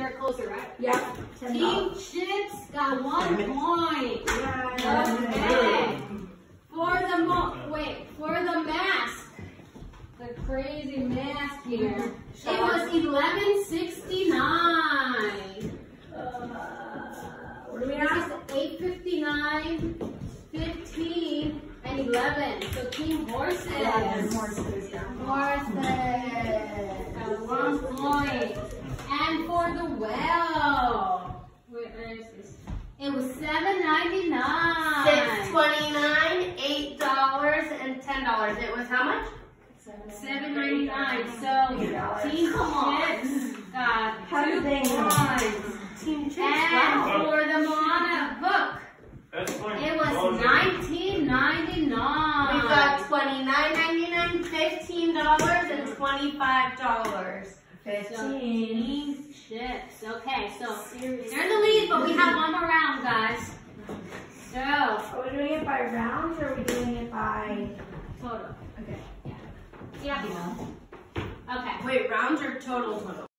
they're closer, right? Yeah. Team Chips got 1 point. Yeah. Okay. For the mask, the crazy mask here. It was 1169. What do we This have? is 859, 15, and 11. So Team Horses. Horses, yeah. Horses. Got 1 point. And for the well, where is this? It was $7.99. $6.29, $8, and $10. It was how much? $7.99. So Team Chips got How 2 did they know? points. Team Chips. And Wow. for the Moana book, it was $19.99. We got $29.99, $15, and $25. 15. Team Chips. Okay, so they're in the lead, but we have 1 more round, guys. So, Are we doing it by rounds or are we doing it by total. okay. Yeah. Okay. Wait, rounds or total?